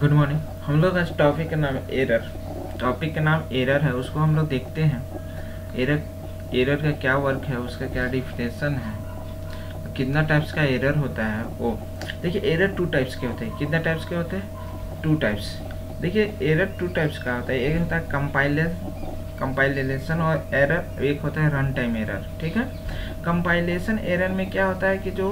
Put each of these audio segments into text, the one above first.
Good morning. हम लोग आज टॉपिक का नाम एरर है, उसको हम लोग देखते हैं। एरर का क्या वर्क है, उसका क्या डिफिनेशन है, कितना टाइप्स का एरर होता है। वो देखिए, एरर 2 टाइप्स के होते हैं। कितना टाइप्स के होते हैं? 2 टाइप्स। देखिए, एरर 2 टाइप्स का होता है। एक होता है कंपाइलेशन और एरर, एक होता है रन टाइम एरर। ठीक है। कंपाइलेशन एरर में क्या होता है कि जो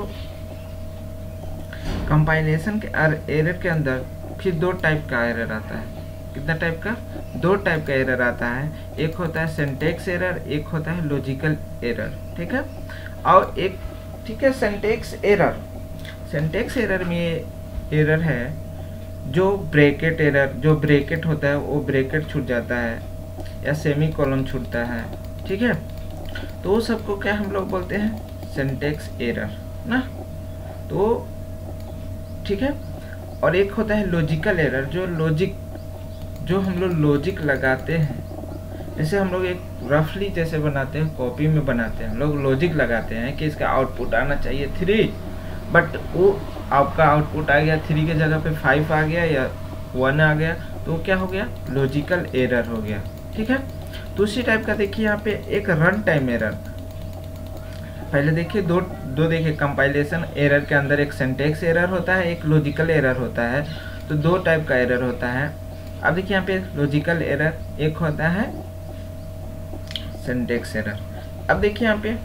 कंपाइलेशन के एरर के अंदर फिर 2 टाइप का एरर आता है। कितना टाइप का? 2 टाइप का एरर आता है। एक होता है सिंटैक्स एरर, एक होता है लॉजिकल एरर। ठीक है। और एक सिंटैक्स एरर में एरर है जो ब्रैकेट एरर, जो ब्रैकेट होता है वो ब्रैकेट छूट जाता है या सेमी कॉलन छूटता है। ठीक है। तो वो सबको क्या हम लोग बोलते हैं? सिंटैक्स एरर ना। तो ठीक है। और एक होता है लॉजिकल एरर, जो हम लोग लॉजिक लगाते हैं। जैसे हम लोग एक रफली जैसे बनाते हैं, कॉपी में बनाते हैं, हम लोग लॉजिक लगाते हैं कि इसका आउटपुट आना चाहिए 3, बट वो आपका आउटपुट आ गया 3 के जगह पे 5 आ गया या 1 आ गया, तो क्या हो गया? लॉजिकल एरर हो गया। ठीक है। दूसरी टाइप का देखिए यहाँ पे एक रन टाइम एरर। पहले देखिए दो देखिए, कंपाइलेशन एरर के अंदर एक सिंटैक्स एरर होता है, एक लॉजिकल एरर होता है। तो 2 टाइप का एरर होता है। अब देखिए यहाँ पे लॉजिकल एरर, एक होता है सिंटैक्स एरर। अब देखिए यहाँ पे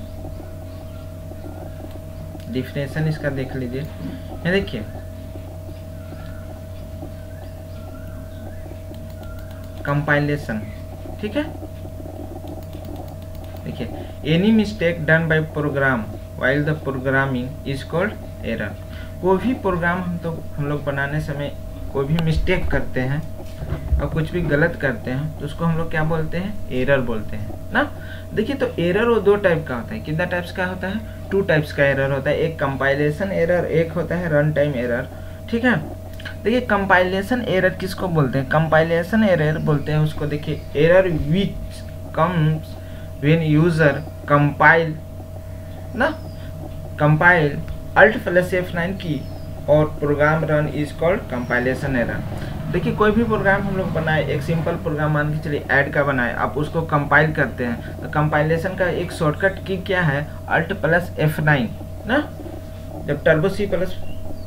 डिफिनेशन इसका देख लीजिए। ये देखिए, कंपाइलेशन। ठीक है। देखिए, any mistake done by program while the programming is called error. कोई भी प्रोग्राम हम लोग बनाने समय कोई भी मिस्टेक करते हैं और कुछ भी गलत करते हैं तो उसको हम लोग क्या बोलते हैं? एरर बोलते हैं ना। देखिए, तो एरर वो 2 टाइप का होता है। कितना टाइप्स का होता है? 2 टाइप्स का एरर होता है। एक कंपाइलेशन एरर, एक होता है रन टाइम एरर। ठीक है। देखिए, कंपाइलेशन एरर किसको बोलते हैं? कंपाइलेशन एरर बोलते हैं उसको। देखिए, error which comes when user compile alt plus F9 की और program run is called compilation error. देखिए, कोई भी प्रोग्राम हम लोग बनाए, एक सिंपल प्रोग्राम मान के चलिए ऐड का बनाए, आप उसको कंपाइल करते हैं तो कंपाइलेशन का एक शॉर्टकट की क्या है? alt plus F9 ना। जब टर्बो C प्लस,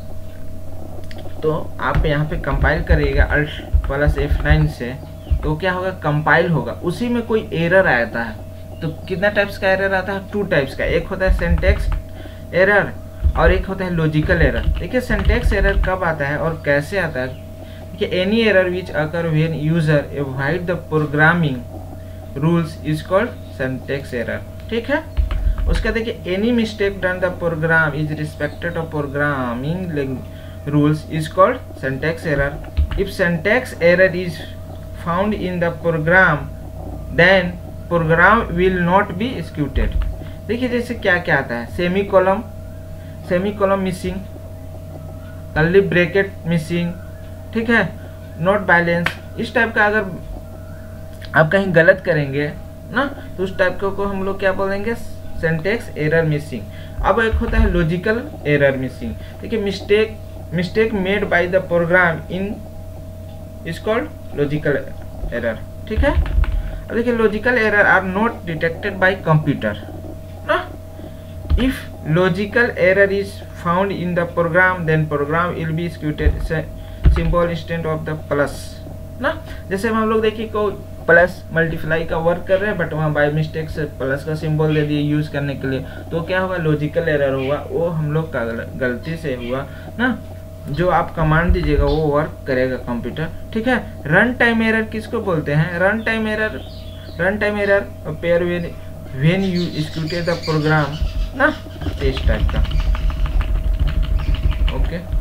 तो आप यहाँ पे कंपाइल करिएगा alt plus F9 से, तो क्या होगा? कंपाइल होगा, उसी में कोई एरर आता है। तो कितना टाइप्स का एरर आता है? 2 टाइप्स का। एक होता है सिंटैक्स एरर और एक होता है लॉजिकल एरर। देखिए, सिंटैक्स एरर कब आता है और कैसे आता है? देखिए, any error which occur when user avoid the programming rules is called syntax error. ठीक है। उसका देखिए, any mistake done the program is respected of programming rules is called syntax error. If syntax error is found in the program then program will not be executed. देखिए, जैसे क्या क्या आता है? Semi column missing, curly bracket missing. ठीक है। Not balance, इस type का अगर आप कहीं गलत करेंगे ना, तो उस टाइप को हम लोग क्या बोलेंगे? Syntax error missing. अब एक होता है लॉजिकल एरर मिसिंग। देखिए, mistake made by the program in is called logical error. ठीक है। अब देखिए, logical error are not detected by computer ना। If logical error is found in the program then program will be executed symbol instant of the plus ना। जैसे हम लोग देखिए, कोई प्लस मल्टीप्लाई का वर्क कर रहे हैं, बट वहाँ बाय मिस्टेक से प्लस का सिंबल दे दिए यूज करने के लिए, तो क्या होगा? लॉजिकल एरर होगा। वो हम लोग का गलती से हुआ ना। जो आप कमांड दीजिएगा वो वर्क करेगा कंप्यूटर। ठीक है। रन टाइम एरर किसको बोलते हैं? Run time error appear when you executed the program ना, इस टाइप का। ओके।